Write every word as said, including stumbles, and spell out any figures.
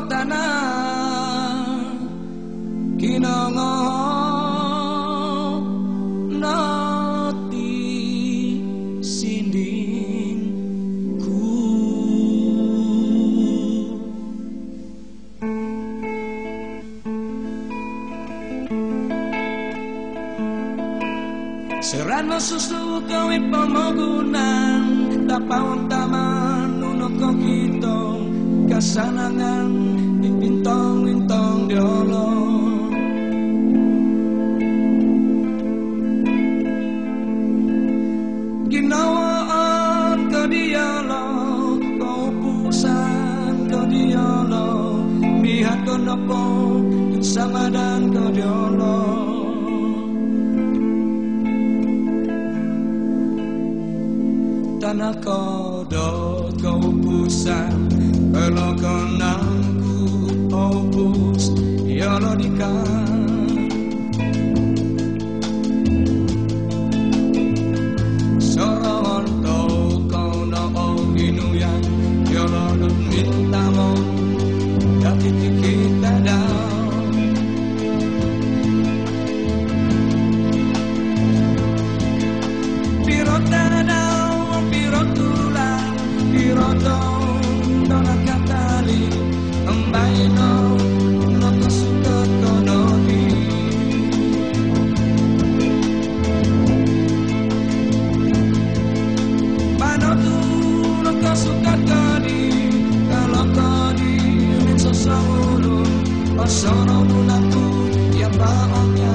tanah kinongo nati sindingku. Serano susu kawi pamagunan tapawang taman nuno ko kitong kasanangan di bintang-bintang diolo. Ginawaan ka diolo, kaupusan ka diolo, lihat ko na po samadan ka diolo. Tanah kodok kaupusan pelokonanku opus yolodikan. Soron to kono oginuyan yolodot mintamon dati kita down. Pirota down, pirotula, pirotong dona katali ambaino no kasuka kononi. Panotu no kasuka kodi kalau kodi menso sahulu pasono munaku ya baong